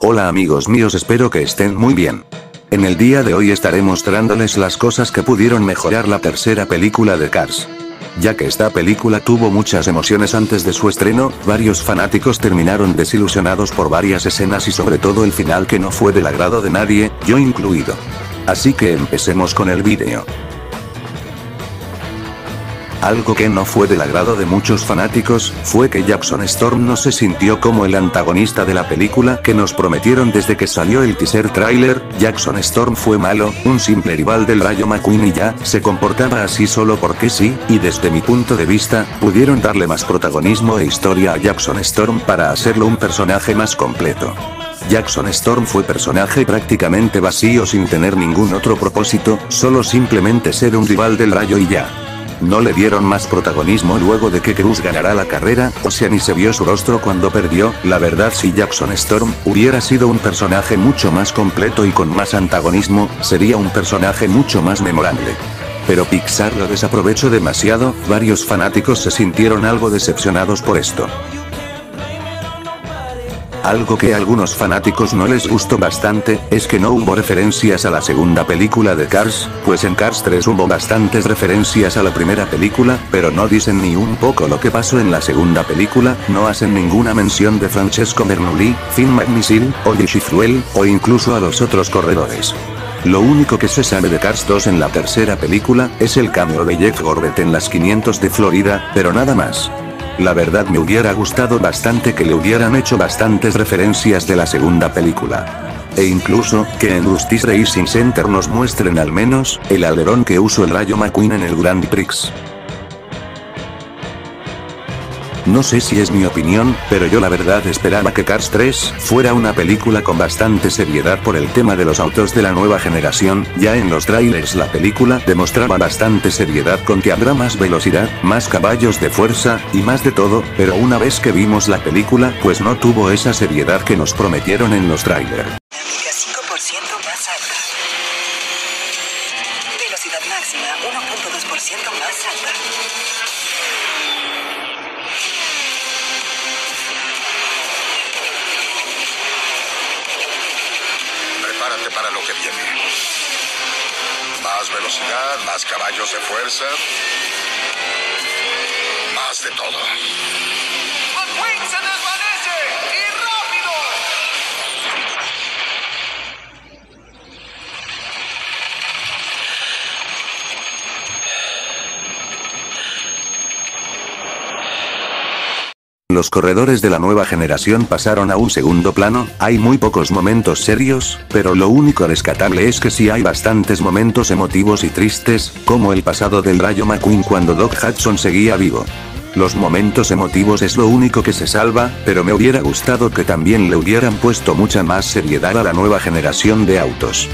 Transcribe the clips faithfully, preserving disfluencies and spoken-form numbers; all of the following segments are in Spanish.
Hola amigos míos, espero que estén muy bien. En el día de hoy estaré mostrándoles las cosas que pudieron mejorar la tercera película de Cars. Ya que esta película tuvo muchas emociones antes de su estreno, varios fanáticos terminaron desilusionados por varias escenas y sobre todo el final que no fue del agrado de nadie, yo incluido. Así que empecemos con el vídeo. Algo que no fue del agrado de muchos fanáticos, fue que Jackson Storm no se sintió como el antagonista de la película que nos prometieron desde que salió el teaser trailer. Jackson Storm fue malo, un simple rival del Rayo McQueen y ya, se comportaba así solo porque sí, y desde mi punto de vista, pudieron darle más protagonismo e historia a Jackson Storm para hacerlo un personaje más completo. Jackson Storm fue personaje prácticamente vacío sin tener ningún otro propósito, solo simplemente ser un rival del Rayo y ya. No le dieron más protagonismo luego de que Cruz ganara la carrera, o sea ni se vio su rostro cuando perdió. La verdad, si Jackson Storm hubiera sido un personaje mucho más completo y con más antagonismo, sería un personaje mucho más memorable. Pero Pixar lo desaprovechó demasiado, varios fanáticos se sintieron algo decepcionados por esto. Algo que a algunos fanáticos no les gustó bastante, es que no hubo referencias a la segunda película de Cars, pues en Cars tres hubo bastantes referencias a la primera película, pero no dicen ni un poco lo que pasó en la segunda película, no hacen ninguna mención de Francesco Bernoulli, Finn McMissile, o Jessie Fruel, o incluso a los otros corredores. Lo único que se sabe de Cars dos en la tercera película, es el cameo de Jeff Corbett en las quinientos de Florida, pero nada más. La verdad me hubiera gustado bastante que le hubieran hecho bastantes referencias de la segunda película. E incluso, que en Rusty's Racing Center nos muestren al menos, el alerón que usó el Rayo McQueen en el Grand Prix. No sé si es mi opinión, pero yo la verdad esperaba que Cars tres fuera una película con bastante seriedad por el tema de los autos de la nueva generación. Ya en los trailers la película demostraba bastante seriedad con que habrá más velocidad, más caballos de fuerza, y más de todo, pero una vez que vimos la película pues no tuvo esa seriedad que nos prometieron en los trailers. cinco por ciento más alta. Velocidad máxima uno punto dos por ciento más alta. Prepárate para lo que viene. Más velocidad, más caballos de fuerza. Más de todo. ¡McQueen se desvanece! ¡Y rápido! Los corredores de la nueva generación pasaron a un segundo plano, hay muy pocos momentos serios, pero lo único rescatable es que sí hay bastantes momentos emotivos y tristes, como el pasado del Rayo McQueen cuando Doc Hudson seguía vivo. Los momentos emotivos es lo único que se salva, pero me hubiera gustado que también le hubieran puesto mucha más seriedad a la nueva generación de autos.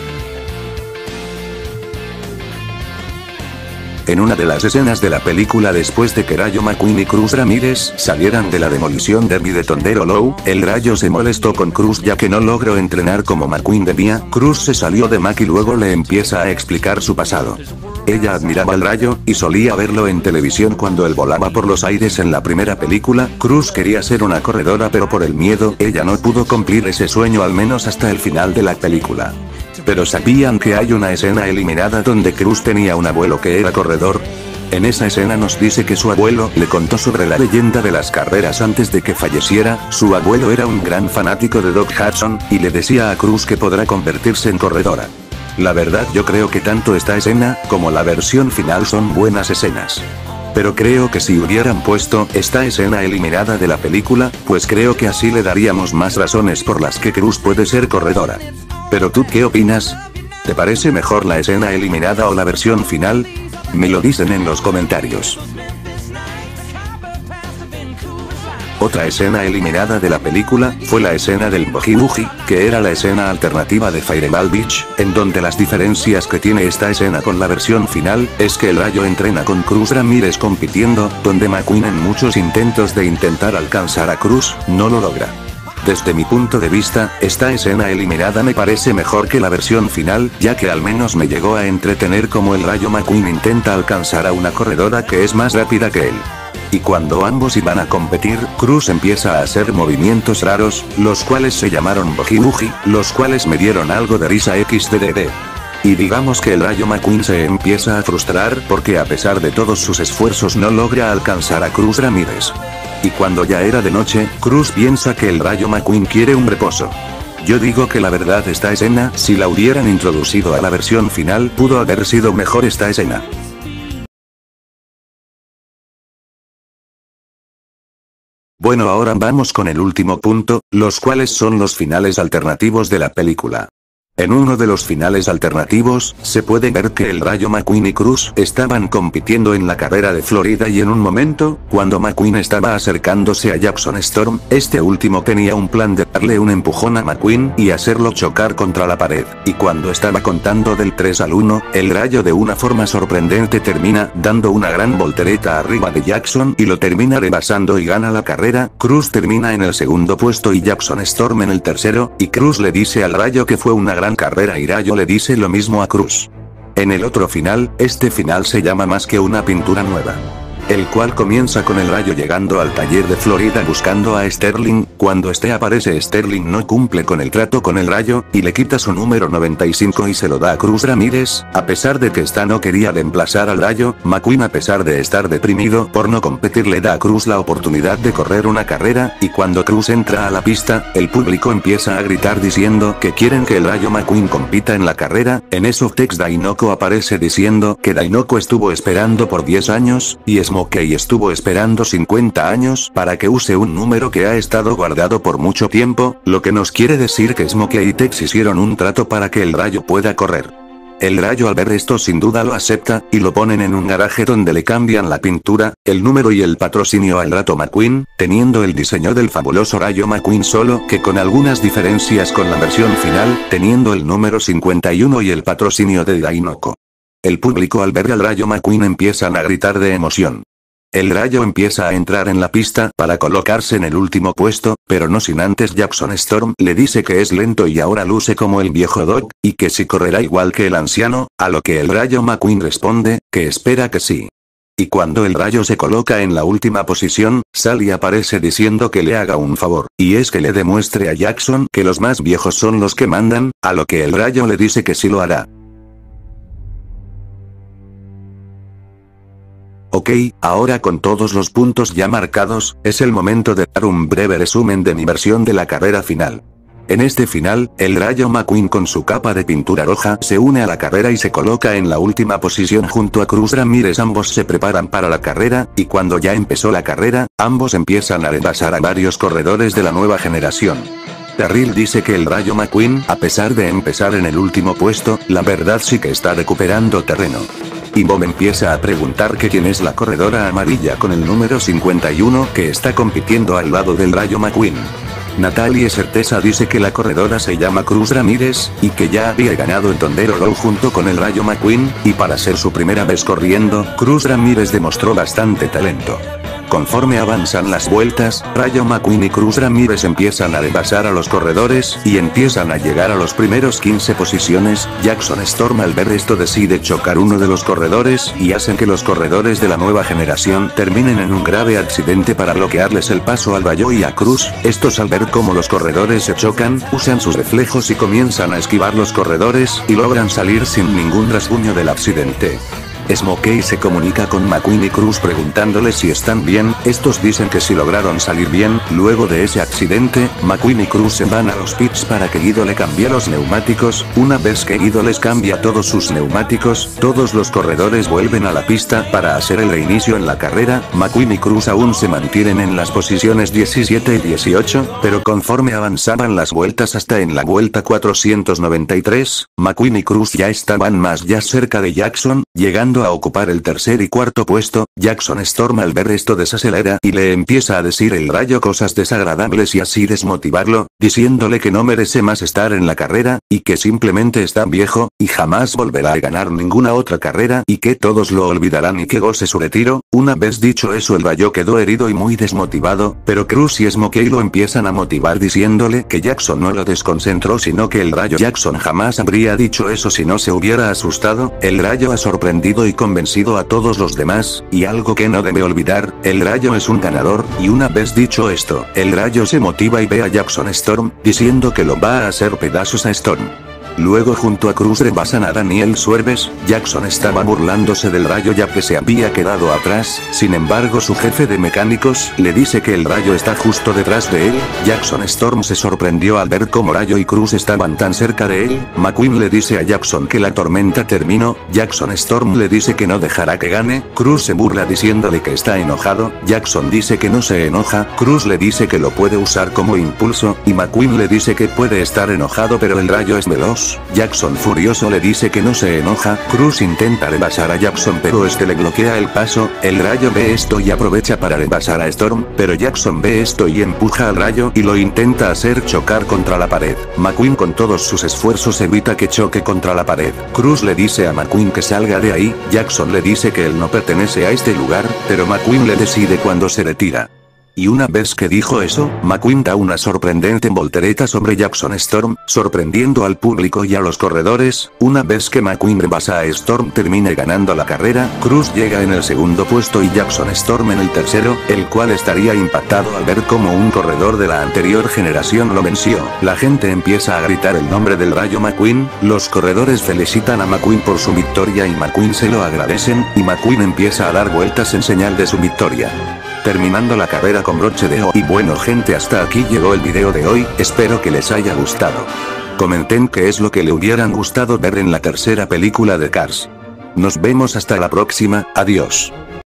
En una de las escenas de la película después de que Rayo McQueen y Cruz Ramírez salieran de la demolición derby de Thunder Hollow, el Rayo se molestó con Cruz ya que no logró entrenar como McQueen debía. Cruz se salió de Mac y luego le empieza a explicar su pasado. Ella admiraba al Rayo, y solía verlo en televisión cuando él volaba por los aires en la primera película. Cruz quería ser una corredora pero por el miedo, ella no pudo cumplir ese sueño al menos hasta el final de la película. Pero ¿sabían que hay una escena eliminada donde Cruz tenía un abuelo que era corredor? En esa escena nos dice que su abuelo le contó sobre la leyenda de las carreras antes de que falleciera. Su abuelo era un gran fanático de Doc Hudson, y le decía a Cruz que podrá convertirse en corredora. La verdad yo creo que tanto esta escena, como la versión final son buenas escenas. Pero creo que si hubieran puesto esta escena eliminada de la película, pues creo que así le daríamos más razones por las que Cruz puede ser corredora. ¿Pero tú qué opinas? ¿Te parece mejor la escena eliminada o la versión final? Me lo dicen en los comentarios. Otra escena eliminada de la película, fue la escena del Boogie Boogie, que era la escena alternativa de Fireball Beach, en donde las diferencias que tiene esta escena con la versión final, es que el Rayo entrena con Cruz Ramírez compitiendo, donde McQueen en muchos intentos de intentar alcanzar a Cruz, no lo logra. Desde mi punto de vista, esta escena eliminada me parece mejor que la versión final, ya que al menos me llegó a entretener como el Rayo McQueen intenta alcanzar a una corredora que es más rápida que él. Y cuando ambos iban a competir, Cruz empieza a hacer movimientos raros, los cuales se llamaron Boogie Boogie, los cuales me dieron algo de risa equis de de de. Y digamos que el Rayo McQueen se empieza a frustrar porque a pesar de todos sus esfuerzos no logra alcanzar a Cruz Ramírez. Y cuando ya era de noche, Cruz piensa que el Rayo McQueen quiere un reposo. Yo digo que la verdad esta escena, si la hubieran introducido a la versión final, pudo haber sido mejor esta escena. Bueno, ahora vamos con el último punto, los cuales son los finales alternativos de la película. En uno de los finales alternativos, se puede ver que el Rayo McQueen y Cruz estaban compitiendo en la carrera de Florida y en un momento, cuando McQueen estaba acercándose a Jackson Storm, este último tenía un plan de darle un empujón a McQueen y hacerlo chocar contra la pared, y cuando estaba contando del tres al uno, el Rayo de una forma sorprendente termina dando una gran voltereta arriba de Jackson y lo termina rebasando y gana la carrera. Cruz termina en el segundo puesto y Jackson Storm en el tercero, y Cruz le dice al Rayo que fue una gran carrera y Rayo le dice lo mismo a Cruz. En el otro final, este final se llama Más que una pintura nueva, el cual comienza con el Rayo llegando al taller de Florida buscando a Sterling. Cuando este aparece, Sterling no cumple con el trato con el Rayo, y le quita su número noventa y cinco y se lo da a Cruz Ramírez, a pesar de que esta no quería reemplazar al Rayo. McQueen, a pesar de estar deprimido por no competir, le da a Cruz la oportunidad de correr una carrera, y cuando Cruz entra a la pista, el público empieza a gritar diciendo que quieren que el Rayo McQueen compita en la carrera. En eso Tex Dainoko aparece diciendo que Dainoko estuvo esperando por diez años, y es Smokey estuvo esperando cincuenta años para que use un número que ha estado guardado por mucho tiempo, lo que nos quiere decir que Smokey y Tex hicieron un trato para que el Rayo pueda correr. El Rayo al ver esto sin duda lo acepta, y lo ponen en un garaje donde le cambian la pintura, el número y el patrocinio al Rayo McQueen, teniendo el diseño del fabuloso Rayo McQueen, solo que con algunas diferencias con la versión final, teniendo el número cincuenta y uno y el patrocinio de Dainoko. El público al ver al Rayo McQueen empiezan a gritar de emoción. El Rayo empieza a entrar en la pista para colocarse en el último puesto, pero no sin antes Jackson Storm le dice que es lento y ahora luce como el viejo Doc, y que si correrá igual que el anciano, a lo que el Rayo McQueen responde, que espera que sí. Y cuando el Rayo se coloca en la última posición, Sally aparece diciendo que le haga un favor, y es que le demuestre a Jackson que los más viejos son los que mandan, a lo que el Rayo le dice que sí lo hará. Ok, ahora con todos los puntos ya marcados, es el momento de dar un breve resumen de mi versión de la carrera final. En este final, el Rayo McQueen con su capa de pintura roja se une a la carrera y se coloca en la última posición junto a Cruz Ramírez. Ambos se preparan para la carrera, y cuando ya empezó la carrera, ambos empiezan a rebasar a varios corredores de la nueva generación. Darryl dice que el Rayo McQueen, a pesar de empezar en el último puesto, la verdad sí que está recuperando terreno. Y Bob empieza a preguntar que quién es la corredora amarilla con el número cincuenta y uno que está compitiendo al lado del Rayo McQueen. Natalie Certeza dice que la corredora se llama Cruz Ramírez, y que ya había ganado el Tondero Row junto con el Rayo McQueen, y para ser su primera vez corriendo, Cruz Ramírez demostró bastante talento. Conforme avanzan las vueltas, Rayo McQueen y Cruz Ramírez empiezan a rebasar a los corredores, y empiezan a llegar a los primeros quince posiciones. Jackson Storm al ver esto decide chocar uno de los corredores, y hacen que los corredores de la nueva generación terminen en un grave accidente para bloquearles el paso al Rayo y a Cruz. Estos al ver cómo los corredores se chocan, usan sus reflejos y comienzan a esquivar los corredores, y logran salir sin ningún rasguño del accidente. Smokey se comunica con McQueen y Cruz preguntándoles si están bien. Estos dicen que sí lograron salir bien. Luego de ese accidente, McQueen y Cruz se van a los pits para que Guido le cambie los neumáticos. Una vez que Guido les cambia todos sus neumáticos, todos los corredores vuelven a la pista para hacer el reinicio en la carrera. McQueen y Cruz aún se mantienen en las posiciones diecisiete y dieciocho, pero conforme avanzaban las vueltas hasta en la vuelta cuatrocientos noventa y tres, McQueen y Cruz ya estaban más ya cerca de Jackson, llegando a ocupar el tercer y cuarto puesto. Jackson Storm al ver esto desacelera y le empieza a decir el Rayo cosas desagradables y así desmotivarlo, diciéndole que no merece más estar en la carrera, y que simplemente está viejo, y jamás volverá a ganar ninguna otra carrera, y que todos lo olvidarán y que goce su retiro. Una vez dicho eso, el Rayo quedó herido y muy desmotivado, pero Cruz y Smokey lo empiezan a motivar diciéndole que Jackson no lo desconcentró, sino que el Rayo Jackson jamás habría dicho eso si no se hubiera asustado. El Rayo ha sorprendido y convencido a todos los demás, y algo que no debe olvidar, el Rayo es un ganador, y una vez dicho esto, el Rayo se motiva y ve a Jackson Storm, diciendo que lo va a hacer pedazos a Storm. Luego junto a Cruz rebasan a Daniel Suerves. Jackson estaba burlándose del Rayo ya que se había quedado atrás, sin embargo su jefe de mecánicos le dice que el Rayo está justo detrás de él. Jackson Storm se sorprendió al ver cómo Rayo y Cruz estaban tan cerca de él. McQueen le dice a Jackson que la tormenta terminó. Jackson Storm le dice que no dejará que gane. Cruz se burla diciéndole que está enojado. Jackson dice que no se enoja. Cruz le dice que lo puede usar como impulso, y McQueen le dice que puede estar enojado pero el Rayo es veloz. Jackson furioso le dice que no se enoja. Cruz intenta rebasar a Jackson pero este le bloquea el paso. El Rayo ve esto y aprovecha para rebasar a Storm, pero Jackson ve esto y empuja al Rayo y lo intenta hacer chocar contra la pared. McQueen con todos sus esfuerzos evita que choque contra la pared. Cruz le dice a McQueen que salga de ahí. Jackson le dice que él no pertenece a este lugar, pero McQueen le decide cuando se retira. Y una vez que dijo eso, McQueen da una sorprendente voltereta sobre Jackson Storm, sorprendiendo al público y a los corredores. Una vez que McQueen rebasa a Storm termina ganando la carrera, Cruz llega en el segundo puesto y Jackson Storm en el tercero, el cual estaría impactado al ver cómo un corredor de la anterior generación lo venció. La gente empieza a gritar el nombre del Rayo McQueen, los corredores felicitan a McQueen por su victoria y McQueen se lo agradecen, y McQueen empieza a dar vueltas en señal de su victoria. Terminando la carrera con broche de oro. Y bueno gente, hasta aquí llegó el video de hoy, espero que les haya gustado. Comenten qué es lo que le hubieran gustado ver en la tercera película de Cars. Nos vemos hasta la próxima, adiós.